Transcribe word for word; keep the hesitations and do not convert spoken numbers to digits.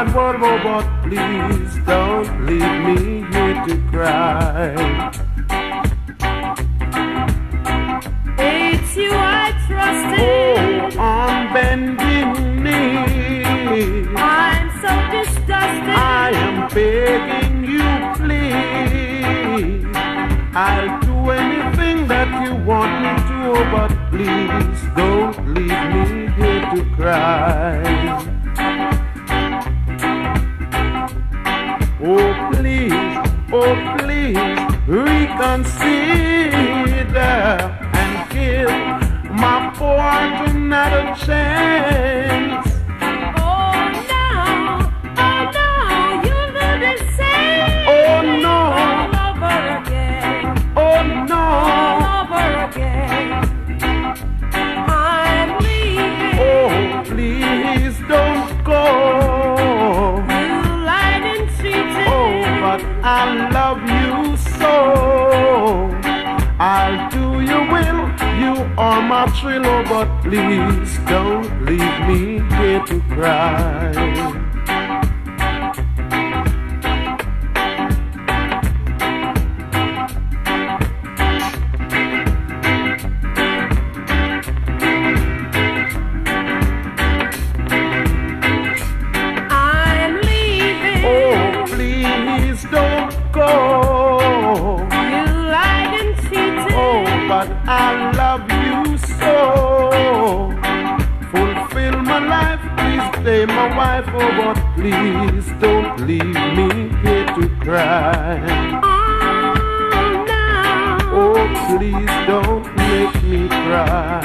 wide world, oh, but please don't leave me here to cry. It's you I trust in. Oh, on bending knee, I'm so disgusted. I am begging you, please. I'll do anything that you want me to, oh, but please don't leave me here to cry. Oh, please, oh, please, reconsider and give my fortune a chance. Oh no, oh no, you'll do the same. Oh no, All over again, oh no, all over again. I'm leaving. oh, please don't go. You lied and cheated. Oh, but I love you so. I'll do your will, you are my thrill, oh, but please don't leave me here to cry. I'm leaving. Oh, please don't go. You lied and cheated. Oh, but I love you so. Fulfill my life, please stay my wife, oh, but please don't leave me here to cry. Oh no. Oh, please don't make me cry.